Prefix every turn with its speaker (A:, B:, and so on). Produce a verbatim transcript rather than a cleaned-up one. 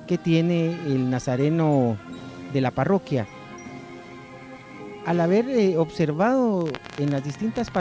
A: que tiene el nazareno de la parroquia. Al haber eh, observado en las distintas